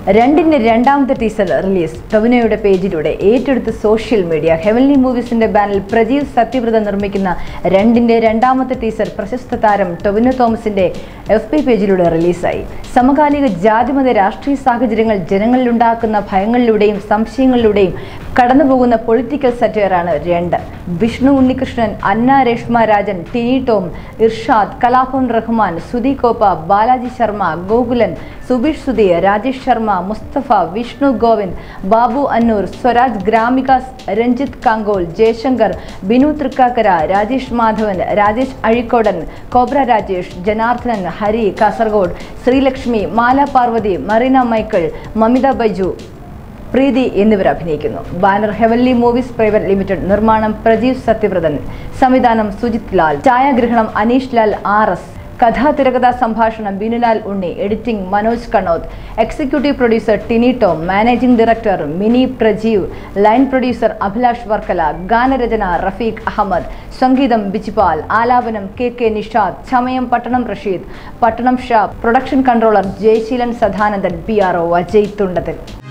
രണ്ടിന്റെ രണ്ടാമത്തെ teaser release ടൊവിനോയുടെ പേജിലൂടെ ഏറ്റെടുത്ത സോഷ്യൽ മീഡിയ. ഹെവൻലി മൂവീസിന്റെ ബാനറിൽ പ്രജീവ് സത്യവ്രത നിർമ്മിക്കുന്ന രണ്ടിന്റെ രണ്ടാമത്തെ ടീസർ പ്രശസ്ത താരം ടൊവിനോ തോമസിന്റെ FB പേജിലൂടെ റിലീസായി. സമകാലിക ജാതിമത രാഷ്ട്രീയ സാഹചര്യങ്ങൾ ജനങ്ങളിലുണ്ടാക്കുന്ന ഭയങ്ങളിലൂടെയും സംശയങ്ങളിലൂടെയും കടന്നുപോകുന്ന പൊളിറ്റിക്കൽ സറ്റയറാണ് രണ്ട്. Vishnu Unnikrishnan, Anna Reshma Rajan, Tini Tom, Irshad, Kalabhavan Rahman, Sudhi Koppa, Balaji Sharma, Gokulan, Subeesh Sudhi, Rajesh Sharma, Musthafa, Vishnu Govind, Babu Annur, Swaraj Gramika, Ranjith Kankol, Jayashankar, Binu Thrikkakara, Rajesh Madhavan, Rajesh Azhikodan, cobra Rajesh, Janardhanan, Hari Kasargod, Sreelakshmi, Mala Parvathy, Marina Michael, Mamitha Baiju, Preethi എന്നിവർ അഭിനയിക്കുന്നു. Banner heavenly movies private limited. നിർമ്മാണം പ്രജീവ് സത്യവ്രതൻ. സംവിധാനം സുജിത് ലാൽ. ഛായാഗ്രഹണം അനീഷ് ലാൽ RS. കഥാ തിരക്കഥാ സംഭാഷണം Binulal Unni. Editing Manoj Kannoth. Executive producer Tini Tom. Managing director Mini Prajeev. Line producer Abhilash Varkala. ഗാനരചന റഫീഖ് അഹമ്മദ്. സംഗീതം ബിജിപാൽ. ആലാപനം KK നിഷാദ്. ചമയം Pattanam Rasheed. Pattanam Sha. Production controller Jayaseelan Sadanandan. PRO Ajay Thundathil.